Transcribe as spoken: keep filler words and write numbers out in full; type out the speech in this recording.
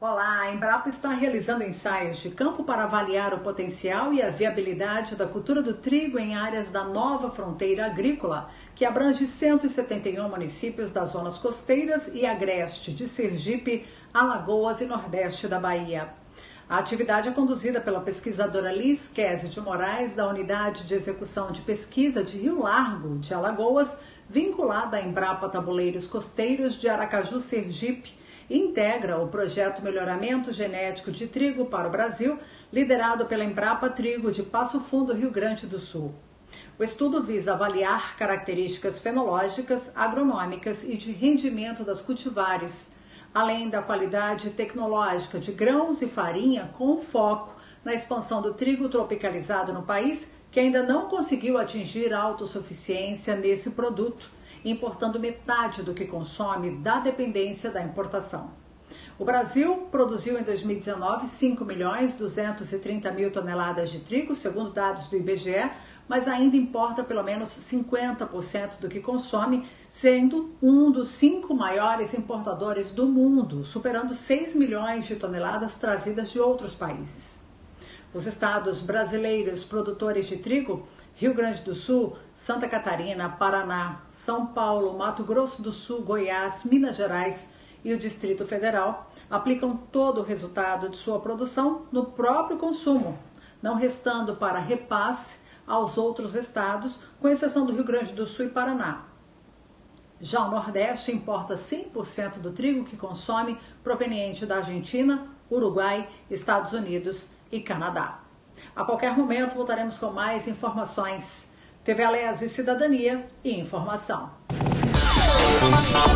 Olá, a Embrapa está realizando ensaios de campo para avaliar o potencial e a viabilidade da cultura do trigo em áreas da nova fronteira agrícola, que abrange cento e setenta e um municípios das zonas costeiras e agreste de Sergipe, Alagoas e Nordeste da Bahia. A atividade é conduzida pela pesquisadora Liz Kese de Moraes, da Unidade de Execução de Pesquisa de Rio Largo, de Alagoas, vinculada à Embrapa Tabuleiros Costeiros de Aracaju, Sergipe, e integra o projeto Melhoramento Genético de Trigo para o Brasil, liderado pela Embrapa Trigo de Passo Fundo, Rio Grande do Sul. O estudo visa avaliar características fenológicas, agronômicas e de rendimento das cultivares, além da qualidade tecnológica de grãos e farinha, com foco na expansão do trigo tropicalizado no país, que ainda não conseguiu atingir a autossuficiência nesse produto, importando metade do que consome da dependência da importação. O Brasil produziu em dois mil e dezenove cinco milhões duzentos e trinta mil toneladas de trigo, segundo dados do I B G E, mas ainda importa pelo menos cinquenta por cento do que consome, sendo um dos cinco maiores importadores do mundo, superando seis milhões de toneladas trazidas de outros países. Os estados brasileiros produtores de trigo, Rio Grande do Sul, Santa Catarina, Paraná, São Paulo, Mato Grosso do Sul, Goiás, Minas Gerais e o Distrito Federal, aplicam todo o resultado de sua produção no próprio consumo, não restando para repasse aos outros estados, com exceção do Rio Grande do Sul e Paraná. Já o Nordeste importa cem por cento do trigo que consome, proveniente da Argentina, Uruguai, Estados Unidos e Canadá. A qualquer momento voltaremos com mais informações. T V Alese, Cidadania e Informação.